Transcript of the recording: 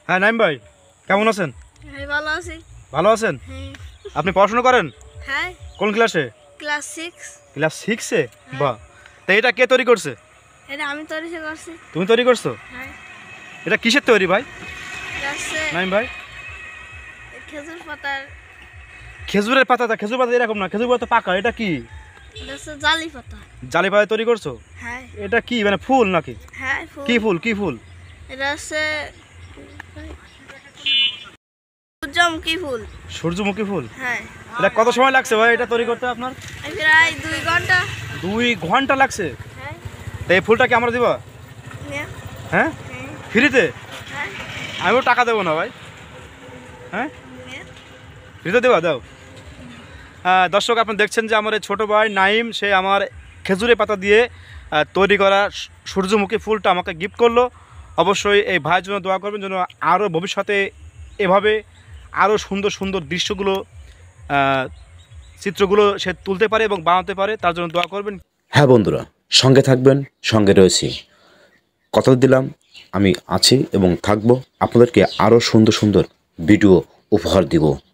হ্যাঁ নাইম ভাই, কেমন আছেন? হ্যাঁ ভালো আছি। ভালো আছেন? হ্যাঁ। আপনি পড়াশোনা করেন? হ্যাঁ। কোন ক্লাসে? ক্লাস 6। ক্লাস 6-এ? বাহ, তা এটা কে তৈরি করছে? এটা আমি তৈরি করছি। তুমি তৈরি করছো? হ্যাঁ। এটা কিসের তৈরি ভাই গাছে নাইম ভাই? খেজুর পাতার। খেজুরের পাতা? খেজুর পাতা এরকম না, খেজুর পাতা পাকা। এটা কি? গাছে জালি পাতা। জালি পাতা তৈরি করছো? হ্যাঁ। এটা কি মানে ফুল নাকি? হ্যাঁ ফুল। কি ফুল? কি ফুল? এটা হচ্ছে সূর্যমুখী ফুল। সূর্যমুখী ফুল? হ্যাঁ। এটা কত সময় লাগছে ভাই এটা তৈরি করতে আপনার? প্রায় 2 ঘন্টা। 2 ঘন্টা লাগছে? হ্যাঁ। তা এই ফুলটা কি আমরা দিবা? নে। হ্যাঁ, হ্যাঁ। ফ্রিতে? হ্যাঁ। আমিও টাকা দেবো না ভাই। হ্যাঁ, নে। ফ্রিতে দেবা? দাও। দর্শক, আপনি দেখছেন যে আমার এই ছোটো ভাই নাইম, সে আমার খেজুরের পাতা দিয়ে তৈরি করা সূর্যমুখী ফুলটা আমাকে গিফট করলো। অবশ্যই এই ভাইয়ের জন্য দোয়া করবেন, যেন আরও ভবিষ্যতে এভাবে আরও সুন্দর সুন্দর দৃশ্যগুলো, চিত্রগুলো সে তুলতে পারে এবং বানাতে পারে, তার জন্য দোয়া করবেন। হ্যাঁ বন্ধুরা, সঙ্গে থাকবেন, সঙ্গে রয়েছি। কথা দিলাম আমি আছি এবং থাকবো, আপনাদেরকে আরও সুন্দর সুন্দর ভিডিও উপহার দিব।